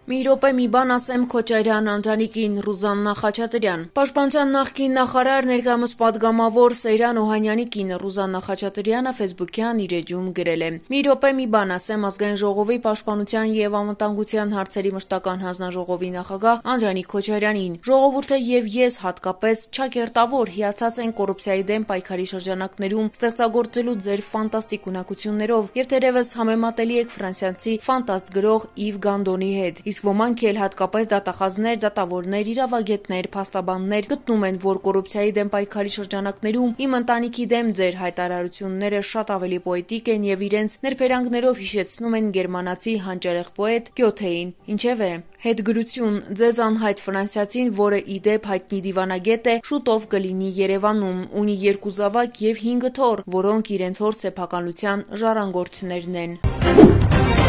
Մի րոպե մի բան ասեմ Քոչարյան Անդրանիկին, Ռուզաննա Խաչատրյան։ Պաշտպանության նախկին նախարար, ներկայումս պատգամավոր Սեյրան Օհանյանի կին Ռուզաննա Խաչատրյանը ֆեյսբուքյան իր էջում գրել է. «Մի րոպե մի բան ասեմ Ազգային ժողովի պաշտպանության եւ անվտանգության հարցերի մշտական հանձնաժողովի նախագահ Անդրանիկ Քոչարյանին։ Ժողովուրդը եւ ես հատկապես չակերտավոր հիացած են կոռուպցիայի դեմ պայքարի շրջանակներում ստեղծագործելու ձեր ֆանտաստիկ ունակություններով եւ թերեւս համեմատելի եք ֆրանսիացի ֆանտաստ գրող Իվ Գանդոնի հետ։ Իսկ ոմանք էլ հատկապես դատախազներ, դատավորներ, իրավագետներ, փաստաբաններ գտնում են, որ կոռուպցիայի դեմ պայքարի շրջանակներում իմ ընտանիքի դեմ ձեր հայտարարությունները շատ ավելի պոետիկ են եւ իրենց ներբերանգներով հիշեցնում են գերմանացի հանճարեղ պոետ Գյոթեին։ Ինչևէ, հետգրություն ձեզ անհայտ ֆրանսիացին, որը ի դեպ հայտնի դիվանագետ է, շուտով կլինի Երևանում, ունի 2 զավակ եւ 5 թոռ, որոնք իրենց հոր սեփականության ժառանգորդներն են»։